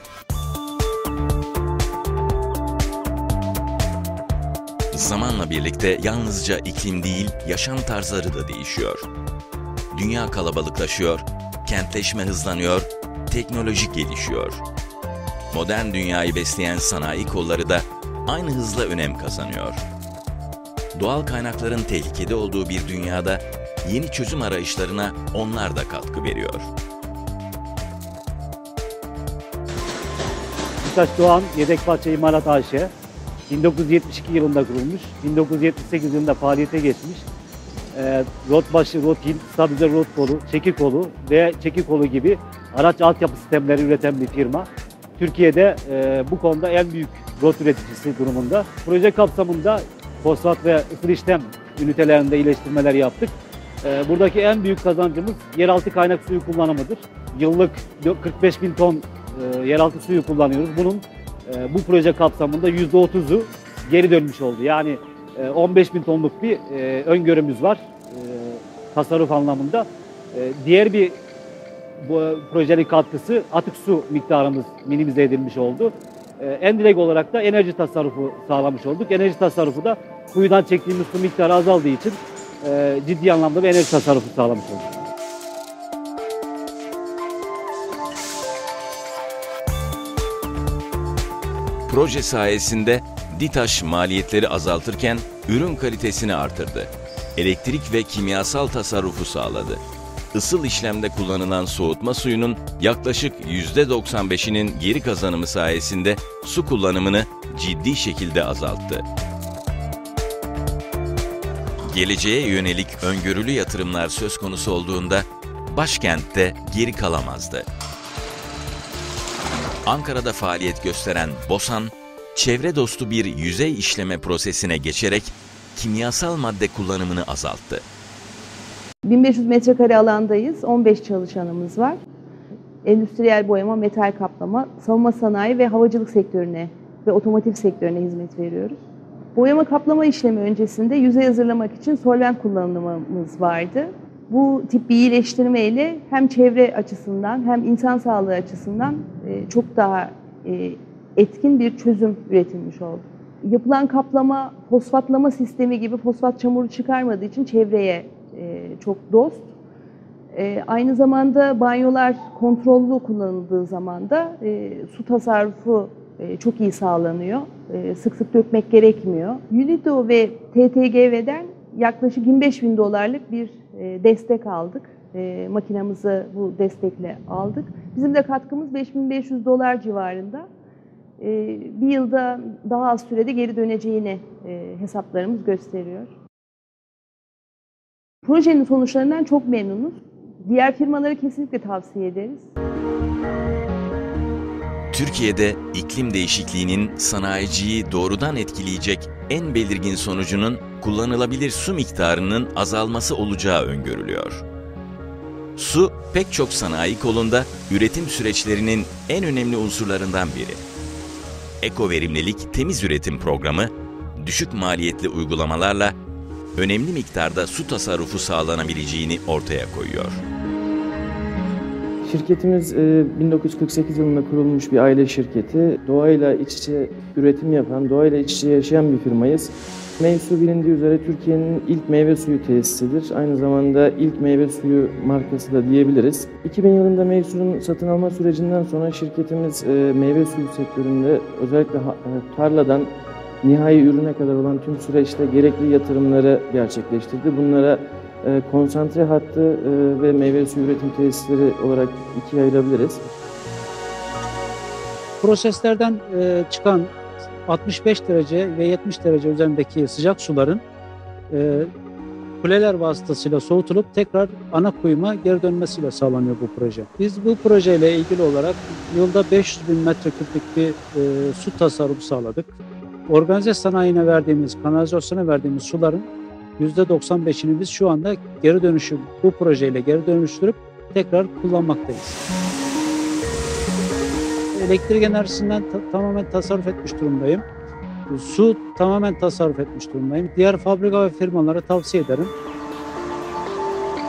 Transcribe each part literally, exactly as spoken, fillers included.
Zamanla birlikte yalnızca iklim değil, yaşam tarzları da değişiyor. Dünya kalabalıklaşıyor, kentleşme hızlanıyor, teknoloji gelişiyor. Modern dünyayı besleyen sanayi kolları da aynı hızla önem kazanıyor. Doğal kaynakların tehlikede olduğu bir dünyada yeni çözüm arayışlarına onlar da katkı veriyor. Ditaş Doğan Yedek Parça İmalat A Ş bin dokuz yüz yetmiş iki yılında kurulmuş, bin dokuz yüz yetmiş sekiz yılında faaliyete geçmiş. E, rot başı, rot hil, stabilize rot kolu, çeki kolu ve çeki kolu gibi araç altyapı sistemleri üreten bir firma. Türkiye'de e, bu konuda en büyük rot üreticisi durumunda. Proje kapsamında fosfat ve ısıl işlem ünitelerinde iyileştirmeler yaptık. E, buradaki en büyük kazancımız yeraltı kaynak suyu kullanımıdır. Yıllık kırk beş bin ton e, yeraltı suyu kullanıyoruz. Bunun e, bu proje kapsamında yüzde otuzu geri dönmüş oldu. Yani e, on beş bin tonluk bir e, öngörümüz var e, tasarruf anlamında. E, diğer bir bu projenin katkısı atık su miktarımız minimize edilmiş oldu. Ee, en direkt olarak da enerji tasarrufu sağlamış olduk. Enerji tasarrufu da kuyudan çektiğimiz su miktarı azaldığı için e, ciddi anlamda bir enerji tasarrufu sağlamış olduk. Proje sayesinde Ditaş maliyetleri azaltırken ürün kalitesini artırdı. Elektrik ve kimyasal tasarrufu sağladı. Isıl işlemde kullanılan soğutma suyunun yaklaşık yüzde doksan beşinin geri kazanımı sayesinde su kullanımını ciddi şekilde azalttı. Geleceğe yönelik öngörülü yatırımlar söz konusu olduğunda başkentte geri kalamazdı. Ankara'da faaliyet gösteren BOSAN, çevre dostu bir yüzey işleme prosesine geçerek kimyasal madde kullanımını azalttı. bin beş yüz metrekare alandayız. on beş çalışanımız var. Endüstriyel boyama, metal kaplama, savunma sanayi ve havacılık sektörüne ve otomotiv sektörüne hizmet veriyoruz. Boyama kaplama işlemi öncesinde yüzey hazırlamak için solvent kullanımımız vardı. Bu tip bir iyileştirme ile hem çevre açısından hem insan sağlığı açısından çok daha etkin bir çözüm üretilmiş oldu. Yapılan kaplama, fosfatlama sistemi gibi fosfat çamuru çıkarmadığı için çevreye çok dost. Aynı zamanda banyolar kontrollü kullanıldığı zaman da su tasarrufu çok iyi sağlanıyor. Sık sık dökmek gerekmiyor. UNIDO ve T T G V'den yaklaşık yirmi beş bin dolarlık bir destek aldık. Makinamızı bu destekle aldık. Bizim de katkımız beş bin beş yüz dolar civarında. Bir yılda daha az sürede geri döneceğini hesaplarımız gösteriyor. Projenin sonuçlarından çok memnunuz. Diğer firmaları kesinlikle tavsiye ederiz. Türkiye'de iklim değişikliğinin sanayiciyi doğrudan etkileyecek en belirgin sonucunun kullanılabilir su miktarının azalması olacağı öngörülüyor. Su, pek çok sanayi kolunda üretim süreçlerinin en önemli unsurlarından biri. Ekoverimlilik Temiz Üretim Programı, düşük maliyetli uygulamalarla önemli miktarda su tasarrufu sağlanabileceğini ortaya koyuyor. Şirketimiz bin dokuz yüz kırk sekiz yılında kurulmuş bir aile şirketi. Doğayla iç içe üretim yapan, doğayla iç içe yaşayan bir firmayız. Meysu bilindiği üzere Türkiye'nin ilk meyve suyu tesisidir. Aynı zamanda ilk meyve suyu markası da diyebiliriz. iki bin yılında Meysu'nun satın alma sürecinden sonra şirketimiz meyve suyu sektöründe özellikle tarladan nihai ürüne kadar olan tüm süreçte gerekli yatırımları gerçekleştirdi. Bunlara e, konsantre hattı e, ve meyve suyu üretim tesisleri olarak ikiye ayırabiliriz. Proseslerden e, çıkan altmış beş derece ve yetmiş derece üzerindeki sıcak suların e, kuleler vasıtasıyla soğutulup tekrar ana kuyuma geri dönmesiyle sağlanıyor bu proje. Biz bu projeyle ilgili olarak yılda beş yüz bin metreküplük bir e, su tasarrufu sağladık. Organize sanayine verdiğimiz, kanalizasyona verdiğimiz suların yüzde doksan beşini biz şu anda geri dönüşüm, bu projeyle geri dönüştürüp tekrar kullanmaktayız. Elektrik enerjisinden ta tamamen tasarruf etmiş durumdayım. Su tamamen tasarruf etmiş durumdayım. Diğer fabrika ve firmalara tavsiye ederim.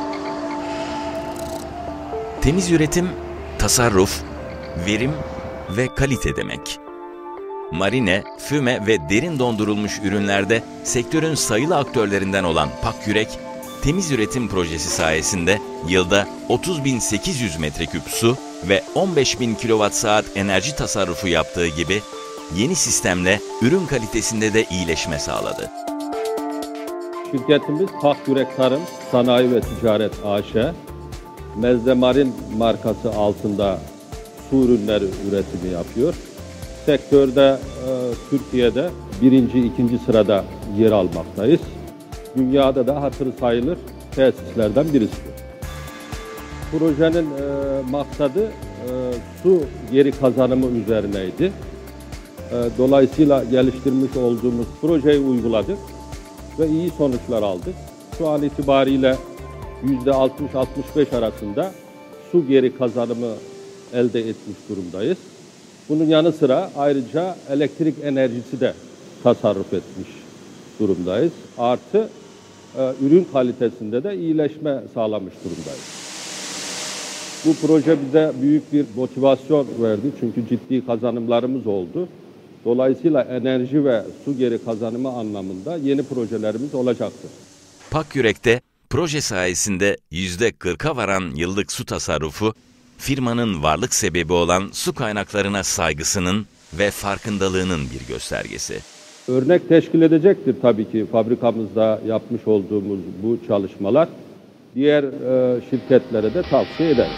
Temiz üretim, tasarruf, verim ve kalite demek. Marine, füme ve derin dondurulmuş ürünlerde sektörün sayılı aktörlerinden olan Pakyürek, temiz üretim projesi sayesinde yılda otuz bin sekiz yüz metreküp su ve on beş bin kilowatt saat enerji tasarrufu yaptığı gibi yeni sistemle ürün kalitesinde de iyileşme sağladı. Şirketimiz Pakyürek Tarım, Sanayi ve Ticaret A Ş, Mezdemarin markası altında su ürünleri üretimi yapıyor. Sektörde e, Türkiye'de birinci, ikinci sırada yer almaktayız. Dünyada da hatırı sayılır tesislerden birisi. Projenin e, maksadı e, su geri kazanımı üzerineydi. E, dolayısıyla geliştirmiş olduğumuz projeyi uyguladık ve iyi sonuçlar aldık. Şu an itibariyle yüzde altmış altmış beş arasında su geri kazanımı elde etmiş durumdayız. Bunun yanı sıra ayrıca elektrik enerjisi de tasarruf etmiş durumdayız. Artı e, ürün kalitesinde de iyileşme sağlamış durumdayız. Bu proje bize büyük bir motivasyon verdi çünkü ciddi kazanımlarımız oldu. Dolayısıyla enerji ve su geri kazanımı anlamında yeni projelerimiz olacaktır. Pakyürek'te proje sayesinde yüzde kırka varan yıllık su tasarrufu, firmanın varlık sebebi olan su kaynaklarına saygısının ve farkındalığının bir göstergesi. Örnek teşkil edecektir tabii ki fabrikamızda yapmış olduğumuz bu çalışmalar. Diğer e, şirketlere de tavsiye ederiz.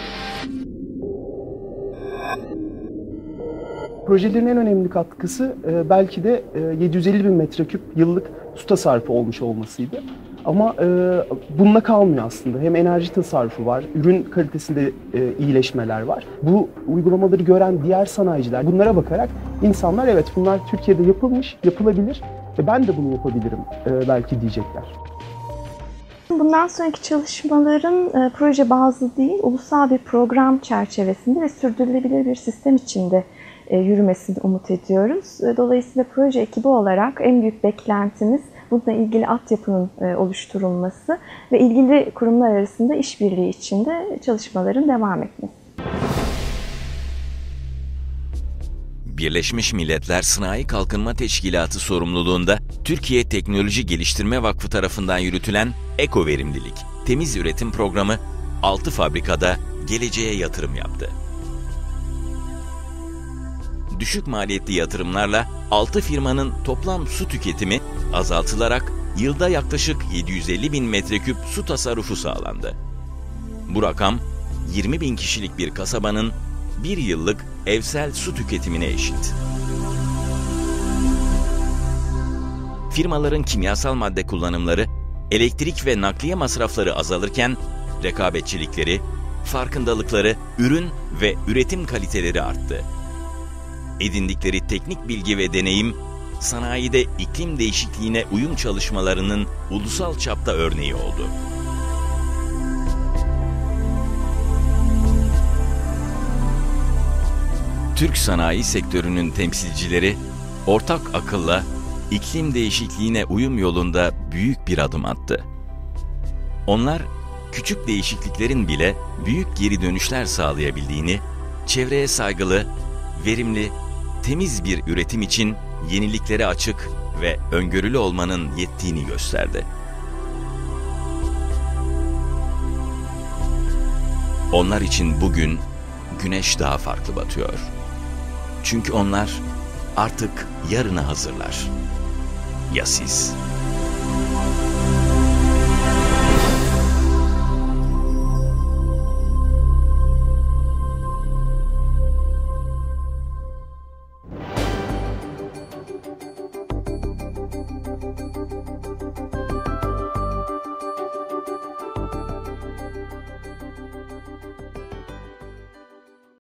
Projelerin en önemli katkısı e, belki de e, yedi yüz elli bin metreküp yıllık su tasarrufu olmuş olmasıydı. Ama e, bununla kalmıyor aslında. Hem enerji tasarrufu var, ürün kalitesinde e, iyileşmeler var. Bu uygulamaları gören diğer sanayiciler bunlara bakarak insanlar evet bunlar Türkiye'de yapılmış, yapılabilir ve ben de bunu yapabilirim e, belki diyecekler. Bundan sonraki çalışmaların e, proje bazlı değil, ulusal bir program çerçevesinde ve sürdürülebilir bir sistem içinde e, yürümesini umut ediyoruz. E, dolayısıyla proje ekibi olarak en büyük beklentimiz bununla ilgili altyapının e, oluşturulması ve ilgili kurumlar arasında işbirliği içinde çalışmaların devam etmesi. Birleşmiş Milletler Sanayi Kalkınma Teşkilatı sorumluluğunda Türkiye Teknoloji Geliştirme Vakfı tarafından yürütülen Eko Verimlilik, Temiz Üretim Programı altı fabrikada geleceğe yatırım yaptı. Düşük maliyetli yatırımlarla altı firmanın toplam su tüketimi azaltılarak yılda yaklaşık yedi yüz elli bin metreküp su tasarrufu sağlandı. Bu rakam yirmi bin kişilik bir kasabanın bir yıllık evsel su tüketimine eşit. Firmaların kimyasal madde kullanımları, elektrik ve nakliye masrafları azalırken rekabetçilikleri, farkındalıkları, ürün ve üretim kaliteleri arttı. Edindikleri teknik bilgi ve deneyim, sanayide iklim değişikliğine uyum çalışmalarının ulusal çapta örneği oldu. Türk sanayi sektörünün temsilcileri ortak akılla iklim değişikliğine uyum yolunda büyük bir adım attı. Onlar küçük değişikliklerin bile büyük geri dönüşler sağlayabildiğini, çevreye saygılı, verimli, temiz bir üretim için yeniliklere açık ve öngörülü olmanın yettiğini gösterdi. Onlar için bugün güneş daha farklı batıyor. Çünkü onlar artık yarına hazırlar. Ya siz?